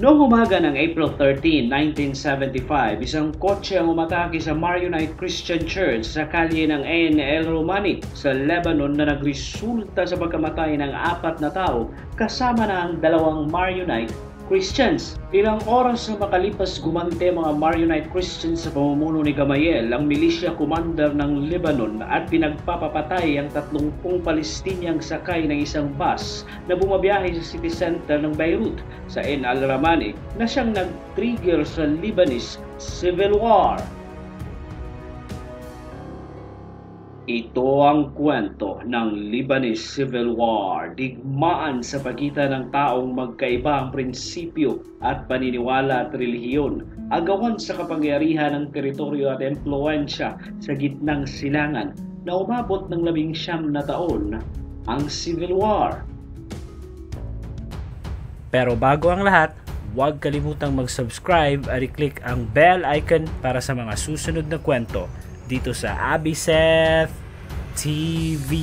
Noong umaga ng April 13, 1975, isang kotse ang umatake sa Maronite Christian Church sa kalye ng Ain el Romani sa Lebanon na nagresulta sa pagkamatay ng 4 na tao kasama na ang 2 Maronite Christians. Ilang oras na makalipas gumante mga Maronite Christians sa pamumuno ni Gamayel, ang militia commander ng Lebanon, at pinagpapapatay ang 30 Palestiniang sakay ng isang bus na bumabiyahe sa city center ng Beirut sa Ain al Romani na siyang nag-trigger sa Lebanese Civil War. Ito ang kwento ng Lebanese Civil War, digmaan sa pagitan ng taong magkaiba ang prinsipyo at paniniwala at relihiyon, agawan sa kapangyarihan ng teritoryo at impluwensya sa gitnang silangan na umabot ng 19 na taon, ang Civil War. Pero bago ang lahat, huwag kalimutang mag-subscribe at i-click ang bell icon para sa mga susunod na kwento dito sa Abiseth TV.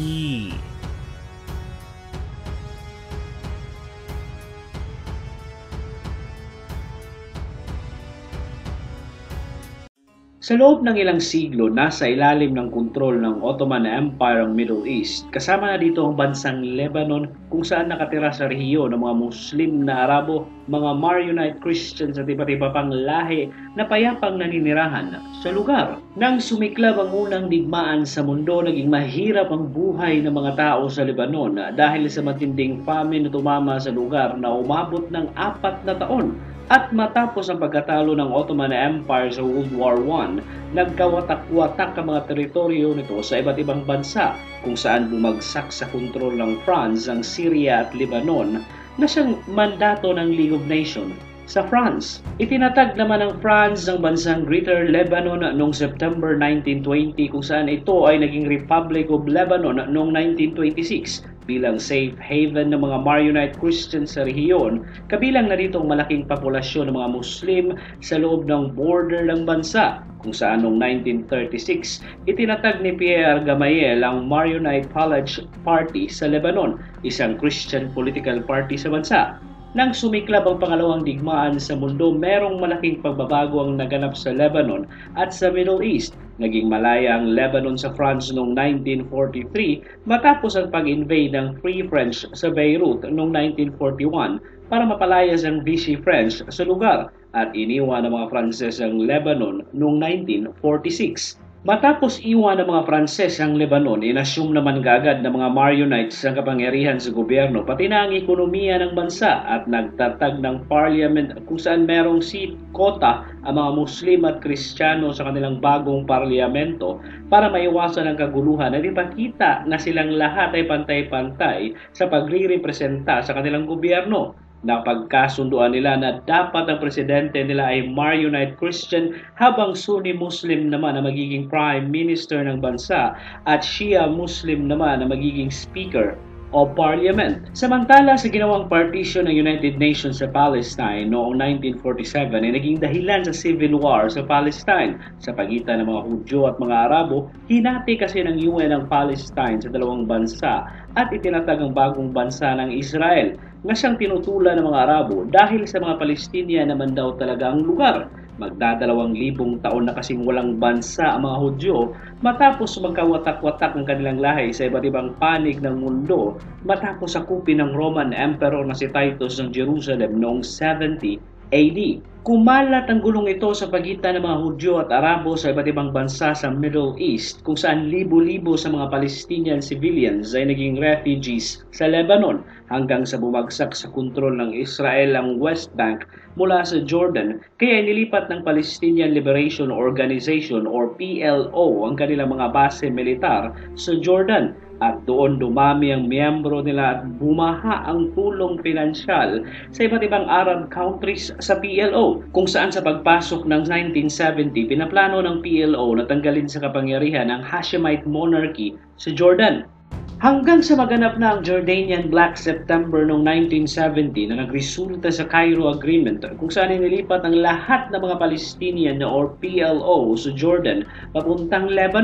Sa loob ng ilang siglo, nasa ilalim ng kontrol ng Ottoman Empire ang Middle East. Kasama na dito ang bansang Lebanon kung saan nakatira sa rehiyon ng mga Muslim na Arabo, mga Maronite Christians at iba't iba pang lahi na payapang naninirahan sa lugar. Nang sumiklab ang unang digmaan sa mundo, naging mahirap ang buhay ng mga tao sa Lebanon dahil sa matinding famine na tumama sa lugar na umabot ng 4 na taon. At matapos ang pagkatalo ng Ottoman Empire sa World War I, nagkawatak-watak ang mga teritoryo nito sa iba't ibang bansa kung saan bumagsak sa kontrol ng France ang Syria at Lebanon na siyang mandato ng League of Nations. Sa France, itinatag naman ng France ang bansang Greater Lebanon noong September 1920 kung saan ito ay naging Republic of Lebanon noong 1926 bilang safe haven ng mga Maronite Christians sa rehiyon, kabilang na dito ang malaking populasyon ng mga Muslim sa loob ng border ng bansa, kung saan noong 1936, itinatag ni Pierre Gamayel ang Maronite College Party sa Lebanon, isang Christian political party sa bansa. Nang sumiklab ang pangalawang digmaan sa mundo, merong malaking pagbabago ang naganap sa Lebanon at sa Middle East. Naging malaya ang Lebanon sa France noong 1943 matapos ang pag-invade ng Free French sa Beirut noong 1941 para mapalayas ang Vichy French sa lugar at iniwan ng mga Pranses ang Lebanon noong 1946. Matapos iwan ng mga Pranses ang Lebanon, inasyum naman kaagad ng mga Maronites ang kapangyarihan sa gobyerno pati na ang ekonomiya ng bansa at nagtatag ng parliament kung saan merong seat quota ang mga Muslim at Kristiyano sa kanilang bagong parlamento para maiwasan ang kaguluhan at ipakita na silang lahat ay pantay-pantay sa pagre-representa sa kanilang gobyerno. Napagkasunduan nila na dapat ang presidente nila ay Maronite Christian habang Sunni Muslim naman na magiging Prime Minister ng bansa at Shia Muslim naman na magiging Speaker o Parliament. Samantala sa ginawang partition ng United Nations sa Palestine noong 1947 ay naging dahilan sa civil war sa Palestine sa pagitan ng mga Hudyo at mga Arabo. Hinati kasi ng UN ang Palestine sa 2 bansa at itinatag ang bagong bansa ng Israel na siyang tinutulan ng mga Arabo dahil sa mga Palestinian naman daw talaga ang lugar. Magdadalawang-libong taon na kasing walang bansa ang mga Hudyo matapos magkawatak-watak ang kanilang lahi sa iba't ibang panig ng mundo matapos sakupin ng Roman Emperor na si Titus ng Jerusalem noong 70 AD. Kumalat ang gulong ito sa pagitan ng mga Hudyo at Arabo sa iba't ibang bansa sa Middle East kung saan libo-libo sa mga Palestinian civilians ay naging refugees sa Lebanon hanggang sa bumagsak sa kontrol ng Israel ang West Bank mula sa Jordan, kaya nilipat ng Palestinian Liberation Organization or PLO ang kanilang mga base militar sa Jordan. At doon dumami ang miyembro nila at bumaha ang tulong pinansyal sa iba't ibang Arab countries sa PLO, kung saan sa pagpasok ng 1970 pinaplano ng PLO na tanggalin sa kapangyarihan ang Hashemite monarchy sa Jordan. Hanggang sa maganap na ang Jordanian Black September noong 1970 na nagresulta sa Cairo Agreement kung saan inilipat ang lahat ng mga Palestinian or PLO sa Jordan papuntang Lebanon.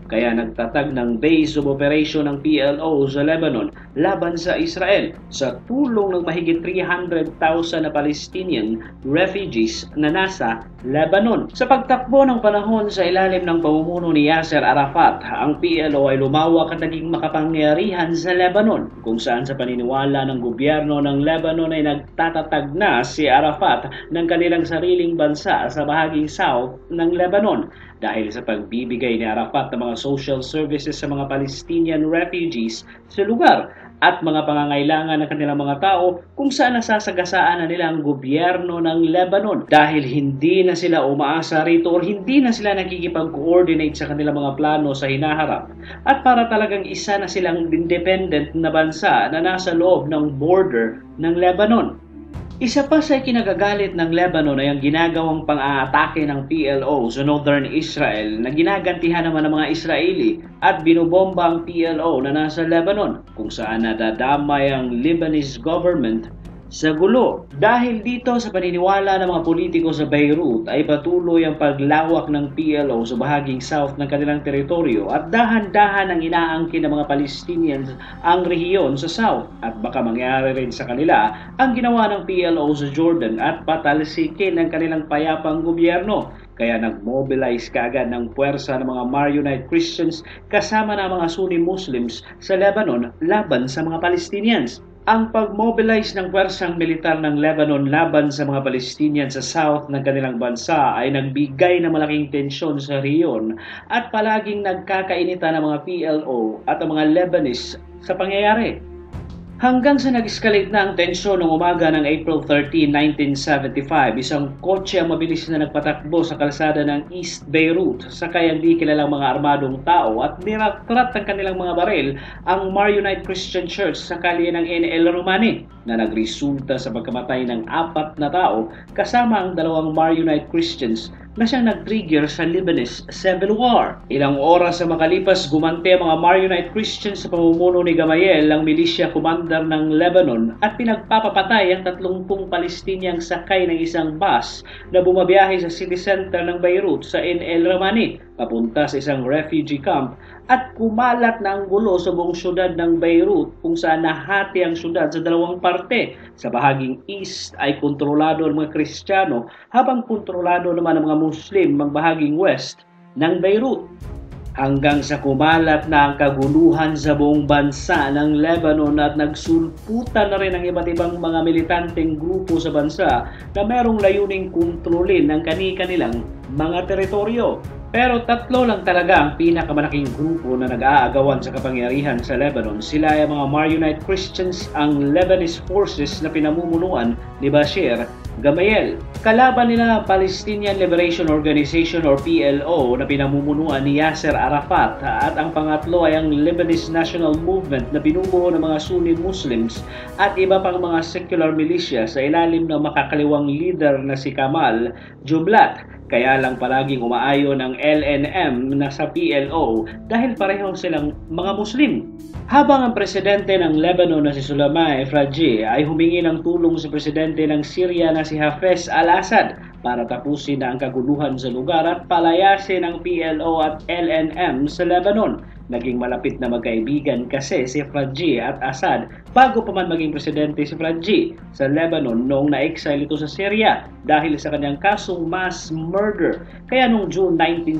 kaya nagtatag ng base of operation ng PLO sa Lebanon laban sa Israel sa tulong ng mahigit 300,000 na Palestinian refugees na nasa Lebanon. Sa pagtakbo ng panahon sa ilalim ng pamumuno ni Yasser Arafat, ang PLO ay lumawak at naging makapangyarihan sa Lebanon, kung saan sa paniniwala ng gobyerno ng Lebanon ay nagtatatag na si Arafat ng kanilang sariling bansa sa bahaging south ng Lebanon dahil sa pagbibigay ni Arafat ng mga social services sa mga Palestinian refugees sa lugar at mga pangangailangan ng kanilang mga tao kung saan nasasagasaan na nila ang gobyerno ng Lebanon dahil hindi na sila umaasa rito o hindi na sila nakikipag-coordinate sa kanilang mga plano sa hinaharap at para talagang isa na silang independent na bansa na nasa loob ng border ng Lebanon. Isa pa sa kinagagalit ng Lebanon ay ang ginagawang pang-aatake ng PLO sa Northern Israel na ginagantihan naman ng mga Israeli at binubomba ang PLO na nasa Lebanon kung saan nadadamay ang Lebanese government sa gulo. Dahil dito sa paniniwala ng mga politiko sa Beirut ay patuloy ang paglawak ng PLO sa bahaging south ng kanilang teritoryo at dahan-dahan ang inaangkin ng mga Palestinians ang rehiyon sa south at baka mangyari rin sa kanila ang ginawa ng PLO sa Jordan at patalsikin ang kanilang payapang gobyerno. Kaya nag-mobilize kaagad ng puwersa ng mga Maronite Christians kasama ng mga Sunni Muslims sa Lebanon laban sa mga Palestinians. Ang pag-mobilize ng pwersang militar ng Lebanon laban sa mga Palestinian sa south ng kanilang bansa ay nagbigay ng malaking tensyon sa rehiyon at palaging nagkakainitan ng mga PLO at ang mga Lebanese sa pangyayari. Hanggang sa nag-escalate na ang tensyon noong umaga ng April 13, 1975, isang kotse ang mabilis na nagpatakbo sa kalsada ng East Beirut sakay ang di kilalang mga armadong tao at niratrat ang kanilang mga baril ang Maronite Christian Church sa kalye ng NL Romani na nagresulta sa pagkamatay ng 4 na tao kasama ang 2 Maronite Christians na siyang nag-trigger sa Lebanese Civil War. Ilang oras sa makalipas, gumante ang mga Maronite Christians sa pamumuno ni Gamayel, ang milisya commander ng Lebanon, at pinagpapapatay ang 30 Palestiniang sakay ng isang bus na bumabiyahe sa city center ng Beirut sa NL Romani papunta sa isang refugee camp at kumalat na ang gulo sa buong syudad ng Beirut kung saan nahati ang syudad sa 2 parte. Sa bahaging east ay kontrolado ng mga Kristiyano habang kontrolado naman ng mga Muslim ang bahaging west ng Beirut. Hanggang sa kumalat na ang kaguluhan sa buong bansa ng Lebanon at nagsulputan na rin ang iba't ibang mga militanteng grupo sa bansa na merong layuning kontrolin ang kani-kanilang mga teritoryo. Pero 3 lang talaga ang pinakamalaking grupo na nag-aagawan sa kapangyarihan sa Lebanon. Sila ay mga Maronite Christians, ang Lebanese forces na pinamumunuan ni Bashir Gamayel. Kalaban nila ang Palestinian Liberation Organization or PLO na pinamumunuan ni Yasser Arafat at ang pangatlo ay ang Lebanese National Movement na binubuo ng mga Sunni Muslims at iba pang mga secular militia sa ilalim ng makakaliwang leader na si Kamal Jumblat. Kaya lang palaging umaayon ng LNM na sa PLO dahil pareho silang mga Muslim. Habang ang presidente ng Lebanon na si Sulaiman Fragi ay humingi ng tulong sa presidente ng Syria na si Hafez al-Assad para tapusin na ang kaguluhan sa lugar at palayasin ang PLO at LNM sa Lebanon. Naging malapit na magkaibigan kasi si Fragi at Assad bago pa man maging presidente si Fragi sa Lebanon noong na-exile ito sa Syria dahil sa kanyang kasong mass murder. Kaya noong June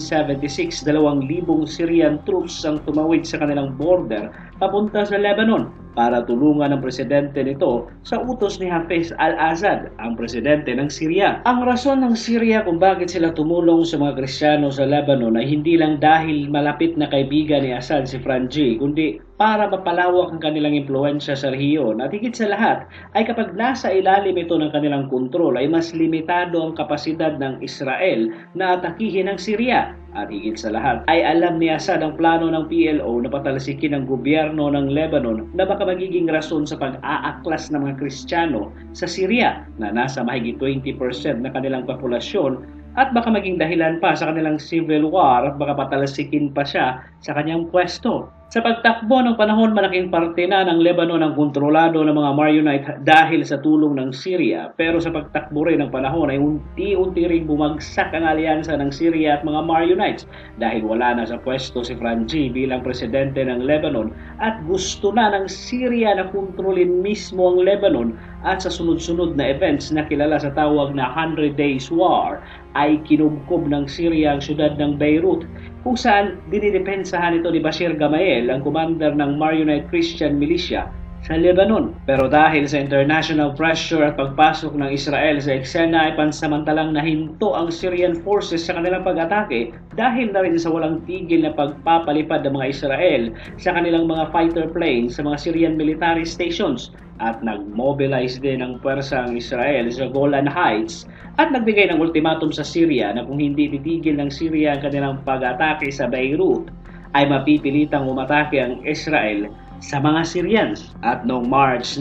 1976, 2,000 Syrian troops ang tumawid sa kanilang border papunta sa Lebanon para tulungan ang presidente nito sa utos ni Hafez al-Assad, ang presidente ng Syria. Ang rason ng Syria kung bakit sila tumulong sa mga Kristiyano sa Lebanon ay hindi lang dahil malapit na kaibigan ni Assad si Fragi, kundi para mapalawak ang kanilang impluensya sa rehiyon at higit sa lahat ay kapag nasa ilalim ito ng kanilang kontrol ay mas limitado ang kapasidad ng Israel na atakihin ang Syria. At higit sa lahat ay alam ni Assad ang plano ng PLO na patalsikin ang gobyerno ng Lebanon na baka magiging rason sa pag-aaklas ng mga Kristiyano sa Syria na nasa mahigit 20% na kanilang populasyon at baka maging dahilan pa sa kanilang civil war at baka patalsikin pa siya sa kanyang pwesto. Sa pagtakbo ng panahon, malaking parte na ng Lebanon ang kontrolado ng mga Maronite dahil sa tulong ng Syria. Pero sa pagtakbo rin ng panahon ay unti-unti ring bumagsak ang alyansa ng Syria at mga Maronites dahil wala na sa pwesto si Frangi bilang presidente ng Lebanon at gusto na ng Syria na kontrolin mismo ang Lebanon at sa sunod-sunod na events na kilala sa tawag na 100 Days War ay kinubkob ng Syria ang syudad ng Beirut kung saan dinidepensahan ito ni Bashir Gemayel, ang commander ng Maronite Christian Militia sa Lebanon. Pero dahil sa international pressure at pagpasok ng Israel sa eksena ay pansamantalang nahinto ang Syrian forces sa kanilang pag-atake dahil na rin sa walang tigil na pagpapalipad ng mga Israel sa kanilang mga fighter planes sa mga Syrian military stations at nag-mobilize din ang pwersa ang Israel sa Golan Heights at nagbigay ng ultimatum sa Syria na kung hindi titigil ng Syria ang kanilang pag-atake sa Beirut ay mapipilitang umatake ang Israel sa mga Syrians. At noong March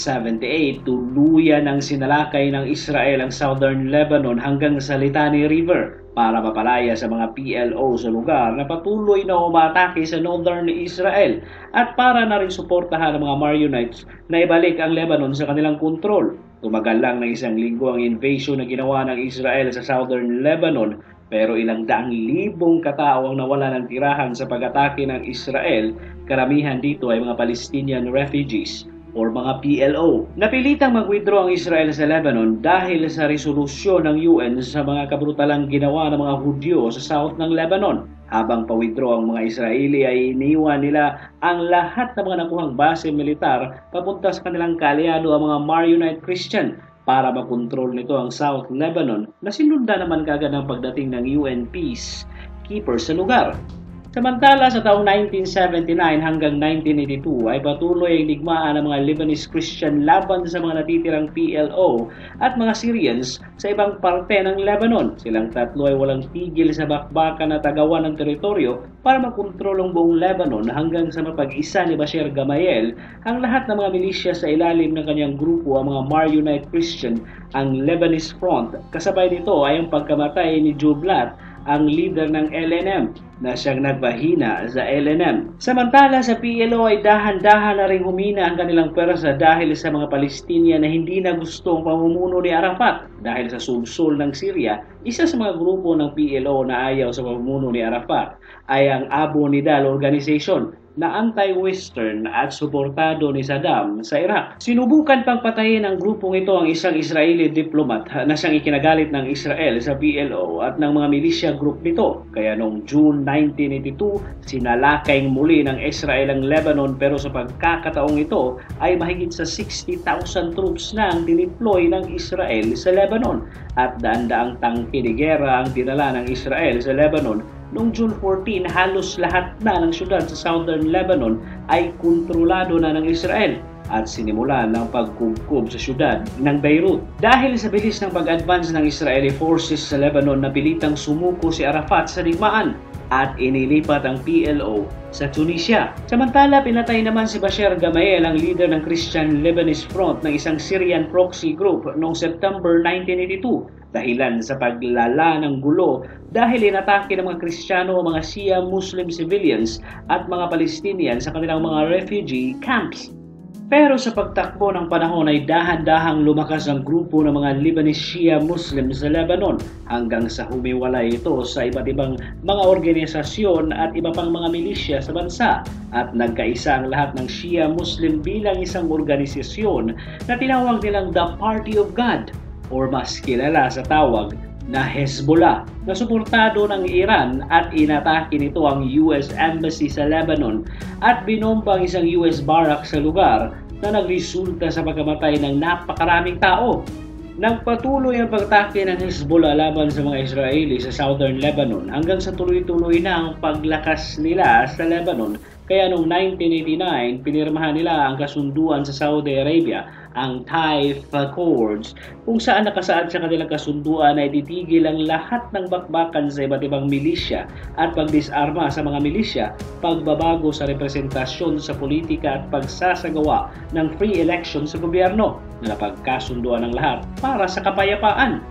1978, tuluyan ang sinalakay ng Israel ang southern Lebanon hanggang sa Litani River para mapalaya sa mga PLO sa lugar na patuloy na umatake sa northern Israel at para na rin suportahan ang mga Maronites na ibalik ang Lebanon sa kanilang kontrol. Tumagal lang ng 1 linggo ang invasion na ginawa ng Israel sa southern Lebanon pero ilang daang libong katao ang nawala ng tirahan sa pag-atake ng Israel. Karamihan dito ay mga Palestinian refugees o mga PLO. Napilitang mag-withdraw ang Israel sa Lebanon dahil sa resolusyon ng UN sa mga kabrutalang ginawa ng mga Hudyo sa south ng Lebanon. Habang pa-withdraw ang mga Israeli ay iniwan nila ang lahat ng mga nakuhang base militar papunta sa kanilang kaalyado ang mga Maronite Christian para makontrol nito ang South Lebanon na sinundan naman kagad ng pagdating ng UN peacekeepers sa lugar. Samantala sa taong 1979 hanggang 1982 ay patuloy ang digmaan ng mga Lebanese Christian laban sa mga natitirang PLO at mga Syrians sa ibang parte ng Lebanon. Silang tatlo ay walang tigil sa bakbakan na tagawan ng teritoryo para makontrol ang buong Lebanon hanggang sa mapag-isa ni Bashir Gemayel ang lahat ng mga milisya sa ilalim ng kanyang grupo, ang mga Maronite Christian, ang Lebanese Front. Kasabay nito ay ang pagkamatay ni Jublat, ang leader ng LNM na siyang nagpahina sa LNM. Samantala sa PLO ay dahan-dahan na ring humina ang kanilang pwersa dahil sa mga Palestinian na hindi na gusto ang pamumuno ni Arafat. Dahil sa sulsul ng Syria, isa sa mga grupo ng PLO na ayaw sa pamumuno ni Arafat ay ang Abu Nidal Organization na anti-Western at suportado ni Saddam sa Iraq. Sinubukan pang patayin ng grupong ito ang isang Israeli diplomat na siyang ikinagalit ng Israel sa PLO at ng mga militia group nito. Kaya noong June 1982, sinalakay muli ng Israel ang Lebanon pero sa pagkakataong ito ay mahigit sa 60,000 troops na ang dineploy ng Israel sa Lebanon at daan-daang tangke de gera ang dinala ng Israel sa Lebanon. Noong June 14, halos lahat na ng syudad sa southern Lebanon ay kontrolado na ng Israel at sinimulan ng pagkubkob sa syudad ng Beirut. Dahil sa bilis ng pag-advance ng Israeli forces sa Lebanon, napilitang sumuko si Arafat sa digmaan at inilipat ang PLO sa Tunisia. Samantala, pinatay naman si Bashir Gemayel, ang leader ng Christian Lebanese Front, ng isang Syrian proxy group noong September 1982. Dahilan sa paglala ng gulo dahil inatake ng mga Kristiyano o mga Shia Muslim civilians at mga Palestinian sa kanilang mga refugee camps. Pero sa pagtakbo ng panahon ay dahan-dahang lumakas ang grupo ng mga Lebanese Shia Muslim sa Lebanon hanggang sa humiwalay ito sa iba't ibang mga organisasyon at iba pang mga milisya sa bansa at nagkaisa ang lahat ng Shia Muslim bilang isang organisasyon na tinawag nilang The Party of God or mas kilala sa tawag na Hezbollah, na suportado ng Iran at inatake nito ang US Embassy sa Lebanon at binomba ang isang US barrack sa lugar na nagresulta sa pagkamatay ng napakaraming tao. Nagpatuloy ang pag-atake ng Hezbollah laban sa mga Israeli sa southern Lebanon hanggang sa tuloy-tuloy na ang paglakas nila sa Lebanon. Kaya noong 1989, pinirmahan nila ang kasunduan sa Saudi Arabia, ang Taif Accords, kung saan nakasaad sa kanilang kasunduan ay titigil ang lahat ng bakbakan sa iba't ibang milisya at pagdisarma sa mga milisya, pagbabago sa representasyon sa politika at pagsasagawa ng free election sa gobyerno na napagkasunduan ng lahat para sa kapayapaan.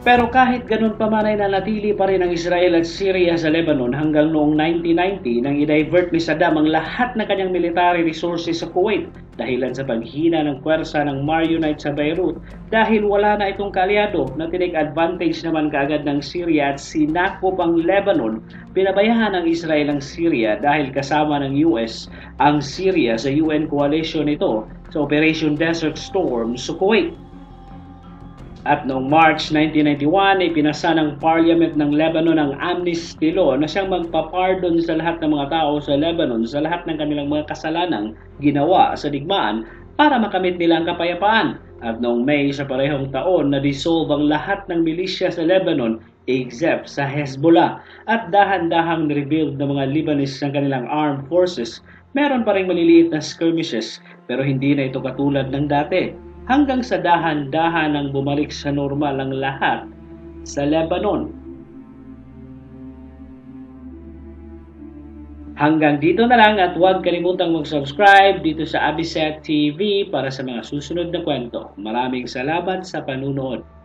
Pero kahit ganun pa man ay nanatili pa rin ang Israel at Syria sa Lebanon hanggang noong 1990 nang i-divert ni Saddam ang lahat ng kanyang military resources sa Kuwait dahilan sa paghina ng pwersa ng Marionite sa Beirut dahil wala na itong kaalyado na tinake advantage naman kaagad ng Syria at sinakop ang Lebanon. Pinabayaan ng Israel ang Syria dahil kasama ng US ang Syria sa UN coalition nito sa Operation Desert Storm sa Kuwait. At noong March 1991 ay pinasa ng Parliament ng Lebanon ang amnesty law na siyang magpapardon sa lahat ng mga tao sa Lebanon sa lahat ng kanilang mga kasalanang ginawa sa digmaan para makamit nila ang kapayapaan. At noong May sa parehong taon na dissolve ang lahat ng milisya sa Lebanon except sa Hezbollah at dahan-dahang rebuild ng mga Lebanese ng kanilang armed forces. Meron pa ring maliliit na skirmishes pero hindi na ito katulad ng dati. Hanggang sa dahan-dahan ang bumalik sa normal ang lahat sa Lebanon. Hanggang dito na lang at huwag kalimutang mag-subscribe dito sa Abiseth TV para sa mga susunod na kwento. Maraming salamat sa panunood.